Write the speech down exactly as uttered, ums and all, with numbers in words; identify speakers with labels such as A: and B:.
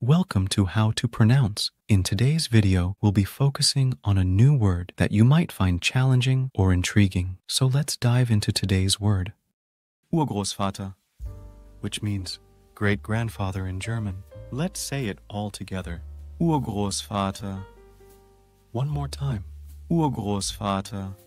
A: Welcome to How to Pronounce. In today's video, we'll be focusing on a new word that you might find challenging or intriguing. So let's dive into today's word. Urgroßvater, which means great-grandfather in German. Let's say it all together. Urgroßvater. One more time. Urgroßvater.